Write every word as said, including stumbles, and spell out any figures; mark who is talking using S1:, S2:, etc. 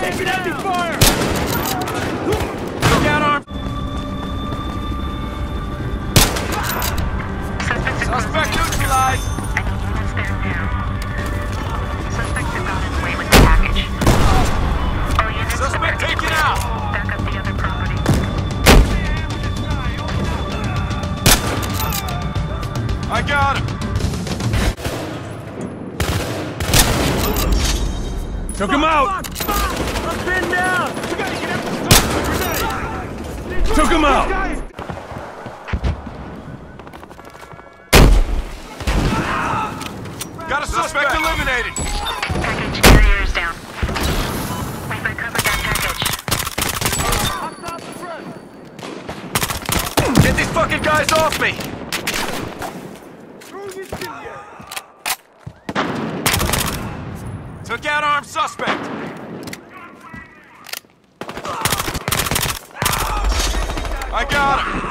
S1: Taking heavy fire!
S2: Look out, arm! Suspect neutralized!
S3: I need units there now. Suspect is on his way with the package. All units
S2: Suspect taken out!
S3: back up the other property.
S2: I got him!
S1: Took him out! I'm pinned down! We gotta get out the Took him out!
S2: Got a suspect eliminated!
S3: Package carrier is down. We've recovered that package.
S2: Get these fucking guys off me! Took out armed suspect! I got him!